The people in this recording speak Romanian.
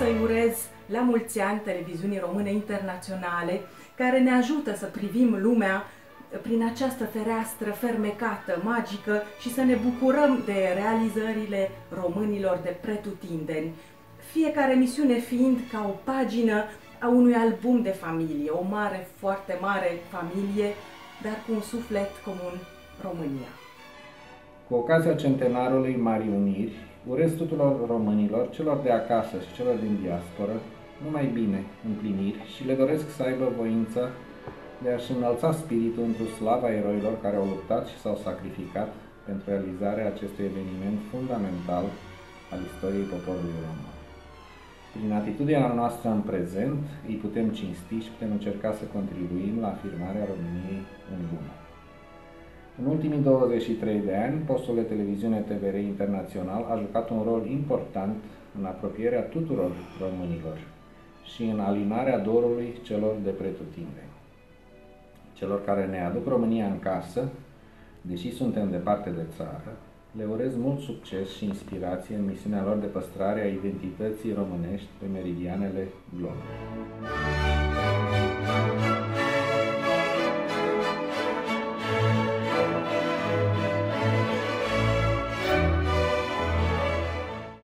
să-i urez la mulți ani televiziunii române internaționale, care ne ajută să privim lumea prin această fereastră fermecată, magică și să ne bucurăm de realizările românilor de pretutindeni. Fiecare emisiune fiind ca o pagină a unui album de familie, o mare, foarte mare familie, dar cu un suflet comun, România. Cu ocazia centenarului Marii Uniri, urez tuturor românilor, celor de acasă și celor din diasporă, numai bine, împliniri și le doresc să aibă voința de a-și înălța spiritul într-o slava eroilor care au luptat și s-au sacrificat pentru realizarea acestui eveniment fundamental al istoriei poporului român. Prin atitudinea noastră în prezent, îi putem cinsti și putem încerca să contribuim la afirmarea României în lume. În ultimii 23 de ani, postul de televiziune TVR Internațional a jucat un rol important în apropierea tuturor românilor și în alinarea dorului celor de pretutindeni. Celor care ne aduc România în casă, deși suntem departe de țară, le urez mult succes și inspirație în misiunea lor de păstrare a identității românești pe meridianele globului.